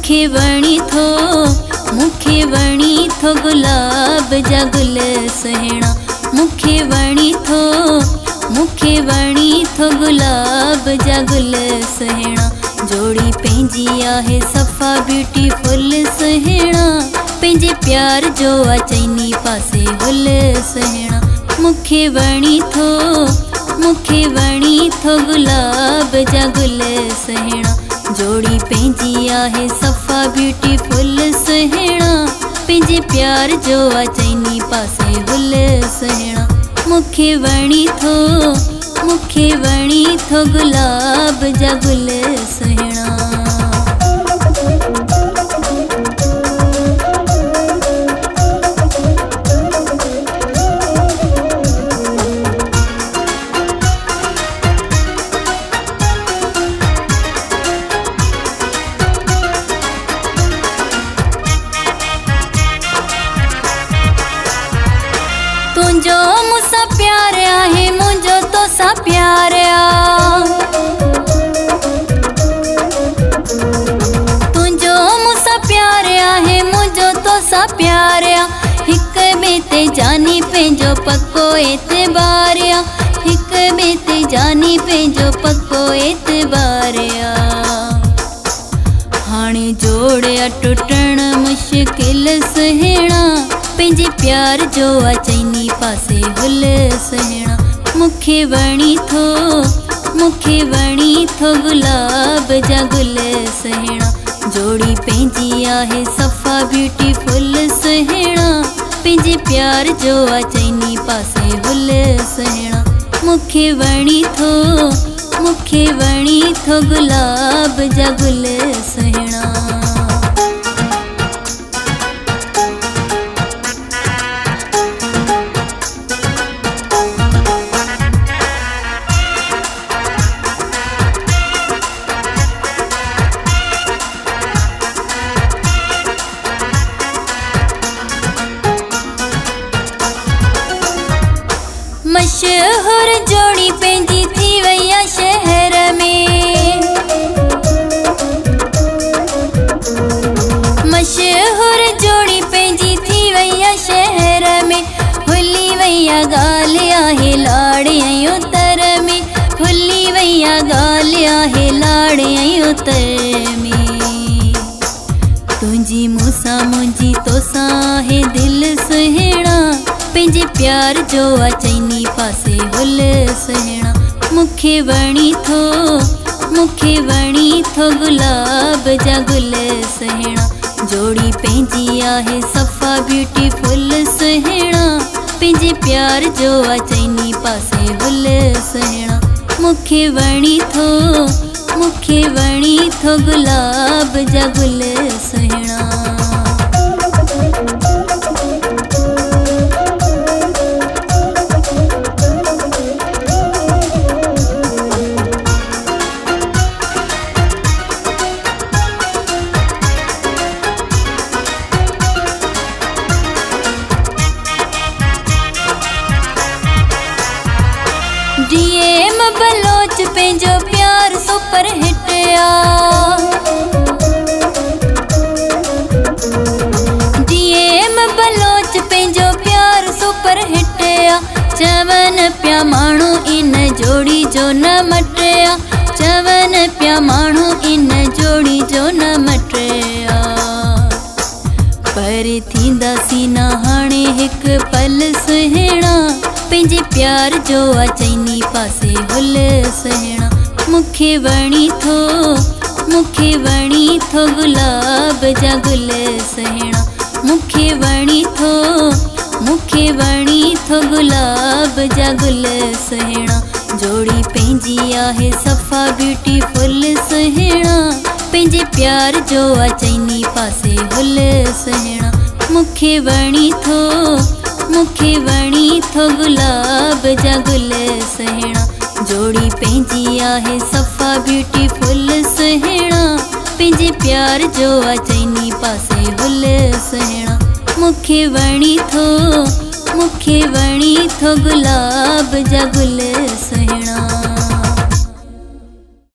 मुखे वणी थो गुलाब जा गुल सुहिणा। मुखे वणी थो गुलाब जा गुल सुहिणा। जोड़ी पंहिंजी आहे सफ़ा ब्यूटीफुल सुहिणा। पंहिंजे प्यार जो आ चइनी पासे गुल सुहिणा। मुखे वणी थो गुलाब जा गुल सुहिणा। जोड़ी पंहिंजी आहे सफ़ा ब्यूटीफुल सुहिणा। पंहिंजे प्यार जो आ चइनी पासे गुल सुहिणा। मुखे वणी थो गुलाब जा गुल सुहिणा। तुंहिंजो मूंसां प्यार आहे, मुंहिंजो तोसां प्यार आ। तुंहिंजो मूंसां प्यार आहे, मुंहिंजो तोसां प्यार आ। हिक ॿिए ते जानी पंहिंजो पको एतबार आ। हिक ॿिए ते जानी पंहिंजो पको एतबार आ। हाणे जोड़िया टुटण मुश्किल सुहिणा। पंहिंजे प्यार जो आ चइनी पासे गुल सुहिणा। मुखे वणी थो गुलाब जा गुल सुहिणा। जोड़ी पंहिंजी आहे सफ़ा ब्यूटीफुल सुहिणा। पंहिंजे प्यार जो आ चइनी पासे गुल सुहिणा। मुखे वणी थो गुलाब जा गुल सुहिणा। मशहूर जोड़ी पंहिंजी थी वई आ शहर में। मशहूर जोड़ी पंहिंजी थी वई आ शहर में। भुली वई आ ॻाल्हि आहे लाड़ ऐं उतर में। भुली वई आ ॻाल्हि आहे लाड़ ऐं उतर में। तुंहिंजी मूंसां मुंहिंजी तोसां आहे दिलि सुहिणा। पंहिंजे प्यार जो आ चइनी पासे गुल सुहिणा। मुखे वणी थो गुलाब जा गुल सुहिणा। जोड़ी पंहिंजी आहे सफ़ा ब्यूटीफुल सुहिणा। पंहिंजे प्यार जो आ चइनी पासे गुल सुहिणा। मुखे वणी थो गुलाब जा गुल सुहिणा। DM बलोच पंहिंजो प्यार सुपर हिट आ। DM बलोच पंहिंजो प्यार सुपर हिट आ। चवन पिया माण्हू इन जोड़ी जो न मट आ। चवन पिया माण्हू इन जोड़ी जो न मट आ। पर थींदासीं न हाणे हिक पल सुहिणा। पंहिंजे प्यार जो आ चइनी पासे गुल सुहिणा। मुखे वणी थो गुलाब जा गुल सुहिणा। मुखे वणी थो गुलाब जा गुल सुहिणा। जोड़ी पंहिंजी आहे सफ़ा ब्यूटीफुल सुहिणा। पंहिंजे प्यार जो आ चइनी पासे गुल सुहिणा। मुखे वणी थो गुलाब जा गुल सुहिणा। जोड़ी पंहिंजी आहे सफ़ा ब्यूटीफुल सुहिणा। पंहिंजे प्यार जो आ चइनी पासे गुल सुहिणा। मुखे वणी थो गुलाब जा गुल